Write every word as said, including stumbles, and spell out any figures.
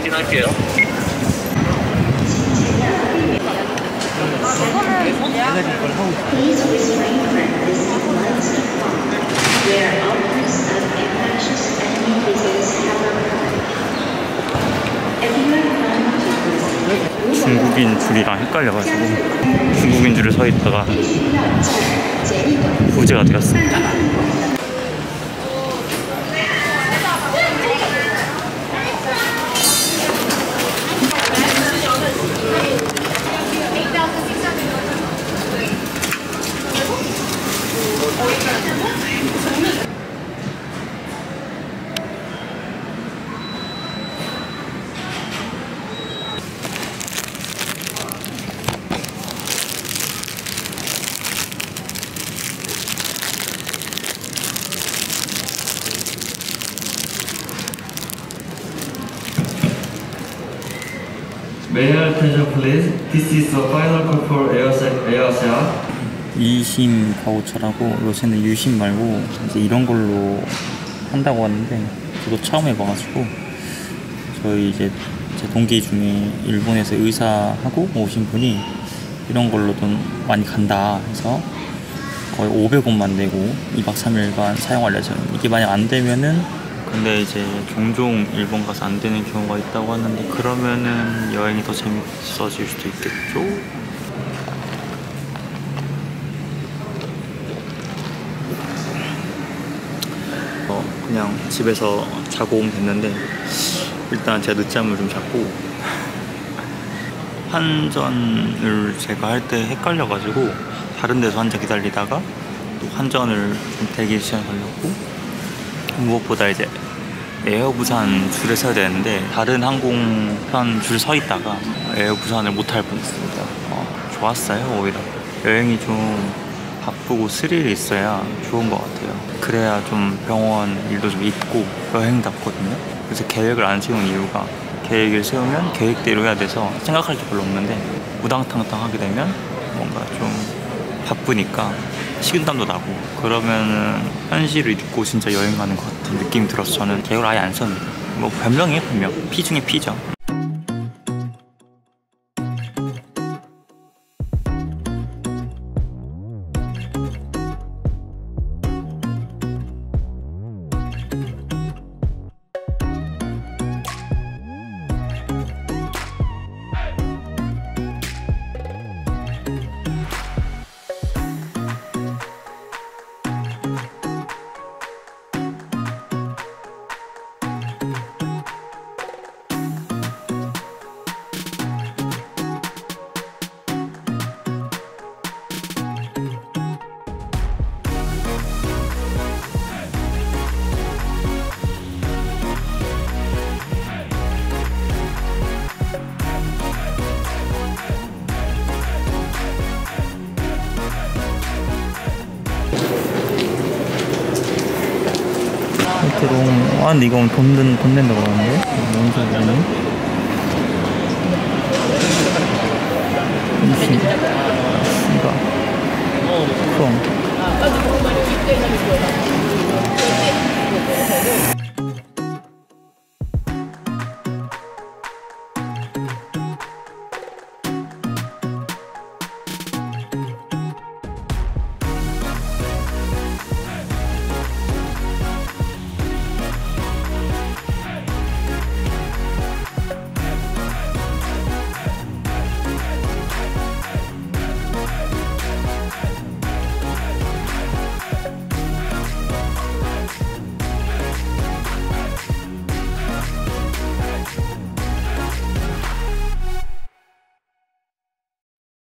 확인할게요. 중국인 줄이랑 헷갈려가지고 중국인 줄에 서 있다가 부재가 되었습니다. May your attention please. This is the final call for AirAsia. 이심 바우처라고 요새는 유심 말고 이제 이런 걸로 한다고 하는데 저도 처음 해봐가지고 저희 이제 제 동기 중에 일본에서 의사하고 오신 분이 이런 걸로도 많이 간다 해서 거의 오백 원만 내고 이박 삼일간 사용할 예정입니다. 이게 만약 안 되면은 근데 이제 종종 일본 가서 안 되는 경우가 있다고 하는데 그러면은 여행이 더 재밌어질 수도 있겠죠? 어, 그냥 집에서 자고 오면 됐는데 일단 제가 늦잠을 좀 잤고 환전을 제가 할 때 헷갈려가지고 다른 데서 환전 기다리다가 또 환전을 좀 대기 시간 걸렸고 무엇보다 이제 에어 부산 줄에 서야 되는데 다른 항공편 줄 서 있다가 에어 부산을 못할 뻔했습니다. 어, 좋았어요. 오히려 여행이 좀 바쁘고 스릴이 있어야 좋은 것 같아요. 그래야 좀 병원 일도 좀 있고 여행답거든요. 그래서 계획을 안 세우는 이유가 계획을 세우면 계획대로 해야 돼서 생각할 게 별로 없는데 우당탕탕 하게 되면 뭔가 좀 바쁘니까 식은땀도 나고 그러면은 현실을 잊고 진짜 여행 가는 것 같은 느낌이 들어서 저는 계획을 아예 안 썼는데 뭐 변명이에요 변명. 피 중에 피죠. 아 근데 이거 돈, 든, 돈 낸다고 그러는데? 뭔 소리네? 이심 이거 그럼